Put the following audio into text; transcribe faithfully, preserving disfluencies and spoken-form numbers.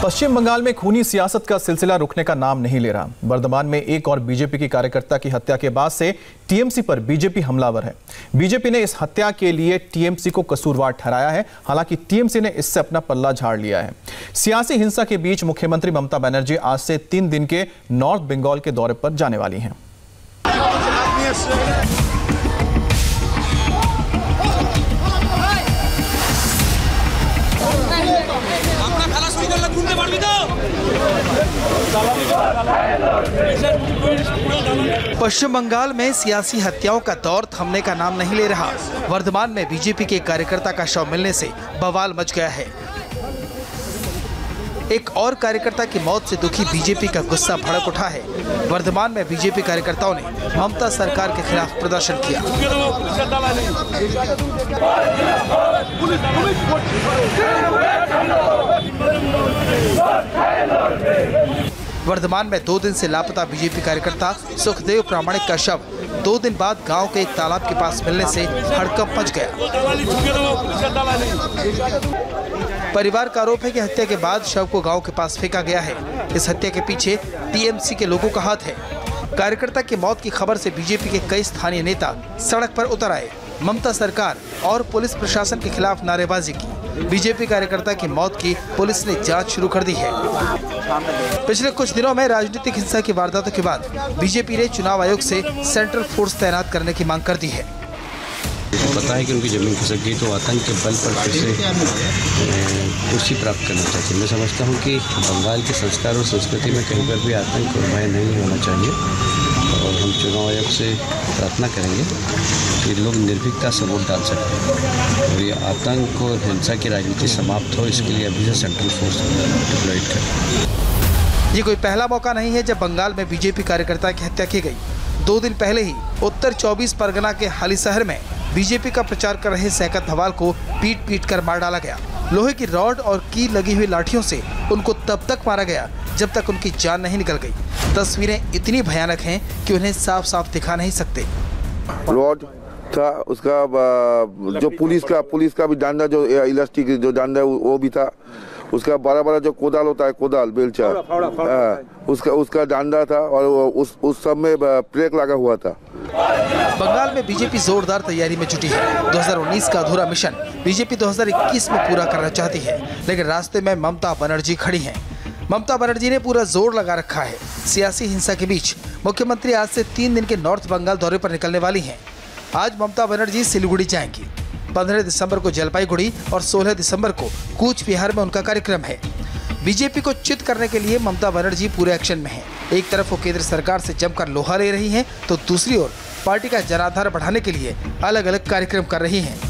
पश्चिम बंगाल में खूनी सियासत का सिलसिला रुकने का नाम नहीं ले रहा। वर्धमान में एक और बीजेपी की कार्यकर्ता की हत्या के बाद से टीएमसी पर बीजेपी हमलावर है। बीजेपी ने इस हत्या के लिए टीएमसी को कसूरवार ठहराया है। हालांकि टीएमसी ने इससे अपना पल्ला झाड़ लिया है। सियासी हिंसा के बीच मुख्यमंत्री ममता बनर्जी आज से तीन दिन के नॉर्थ बंगाल के दौरे पर जाने वाली हैं। पश्चिम बंगाल में सियासी हत्याओं का दौर थमने का नाम नहीं ले रहा। वर्धमान में बीजेपी के कार्यकर्ता का शव मिलने से बवाल मच गया है। एक और कार्यकर्ता की मौत से दुखी बीजेपी का गुस्सा भड़क उठा है। वर्धमान में बीजेपी कार्यकर्ताओं ने ममता सरकार के खिलाफ प्रदर्शन किया। वर्धमान में दो दिन से लापता बीजेपी कार्यकर्ता सुखदेव प्रामाणिक का शव दो दिन बाद गांव के एक तालाब के पास मिलने से हड़कंप मच गया। परिवार का आरोप है कि हत्या के बाद शव को गांव के पास फेंका गया है। इस हत्या के पीछे टीएमसी के लोगों का हाथ है। कार्यकर्ता की मौत की खबर से बीजेपी के कई स्थानीय नेता सड़क पर उतर आए। ममता सरकार और पुलिस प्रशासन के खिलाफ नारेबाजी की। बीजेपी कार्यकर्ता की मौत की पुलिस ने जांच शुरू कर दी है। पिछले कुछ दिनों में राजनीतिक हिंसा की वारदातों के बाद बीजेपी ने चुनाव आयोग से सेंट्रल फोर्स तैनात करने की मांग कर दी है। पता है कि उनकी जमीन खिसक गई तो आतंक के बल पर फिर से कुर्सी प्राप्त करना चाहते हैं। मैं समझता हूँ कि बंगाल के संस्कार और संस्कृति में कहीं पर भी आतंक और भय नहीं होना चाहिए और हम चुनाव आयोग से प्रार्थना करेंगे कि लोग निर्भीकता से वोट डाल सकें और ये आतंक और हिंसा की राजनीति समाप्त हो, इसके लिए अभी से सेंट्रल फोर्स डिप्लॉयड करें। ये कोई पहला मौका नहीं है जब बंगाल में बीजेपी कार्यकर्ता की हत्या की गई। दो दिन पहले ही उत्तर चौबीस परगना के हाली शहर में बीजेपी का प्रचार कर रहे सैकत धवाल को पीट पीट कर मार डाला गया। लोहे की रॉड और कील लगी हुई लाठियों से उनको तब तक मारा गया जब तक उनकी जान नहीं निकल गई। तस्वीरें इतनी भयानक हैं कि उन्हें साफ साफ दिखा नहीं सकते। रॉड था, उसका जो पुलिस का पुलिस का भी डंडा, जो इलास्टिक जो डंडा वो भी था। उसका बड़ा बड़ा जो कोदाल होता है, कोदाल बेलचा, आ, उसका उसका डंडा था और उस उस सब में ब्रेक लगा हुआ था। बंगाल में बीजेपी जोरदार तैयारी में जुटी है। दो हज़ार उन्नीस का अधूरा मिशन बीजेपी दो हज़ार इक्कीस में पूरा करना चाहती है, लेकिन रास्ते में ममता बनर्जी खड़ी हैं। ममता बनर्जी ने पूरा जोर लगा रखा है। सियासी हिंसा के बीच मुख्यमंत्री आज से तीन दिन के नॉर्थ बंगाल दौरे पर निकलने वाली हैं। आज ममता बनर्जी सिलीगुड़ी जाएंगी। पंद्रह दिसंबर को जलपाईगुड़ी और सोलह दिसंबर को कूच बिहार में उनका कार्यक्रम है। बीजेपी को चित करने के लिए ममता बनर्जी पूरे एक्शन में हैं। एक तरफ वो केंद्र सरकार से जमकर लोहा ले रही हैं, तो दूसरी ओर पार्टी का जनाधार बढ़ाने के लिए अलग अलग कार्यक्रम कर रही हैं।